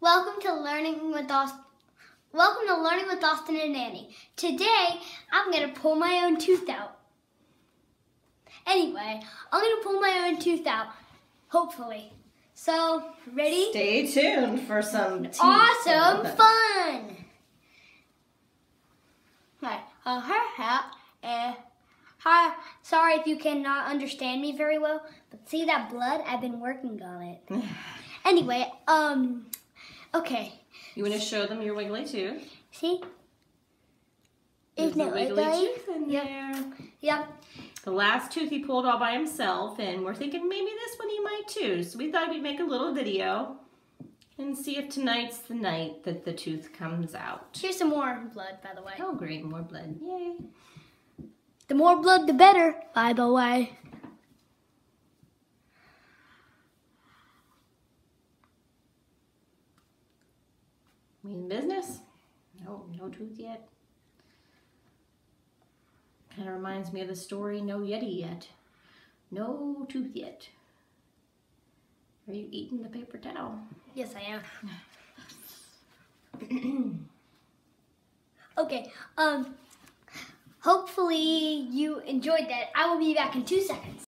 Welcome to Learning with Austin. Welcome to Learning with Austin and Annie. Today, I'm gonna pull my own tooth out. Anyway, I'm gonna pull my own tooth out, hopefully. So, ready? Stay tuned for some teeth Awesome fun! Right. Hi. Sorry if you cannot understand me very well, but see that blood? I've been working on it. Anyway, okay. You want to show them your wiggly tooth? See? There's Isn't a it wiggly wiggly? tooth in there. Yep. The last tooth he pulled all by himself, and we're thinking maybe this one he might too. So we thought we'd make a little video and see if tonight's the night that the tooth comes out. Here's some more blood, by the way. Oh, great, more blood. Yay. The more blood, the better, by the way. We in business? No tooth yet. Kind of reminds me of the story, No Yeti Yet. No tooth yet. Are you eating the paper towel? Yes, I am. Okay, hopefully you enjoyed that. I will be back in 2 seconds.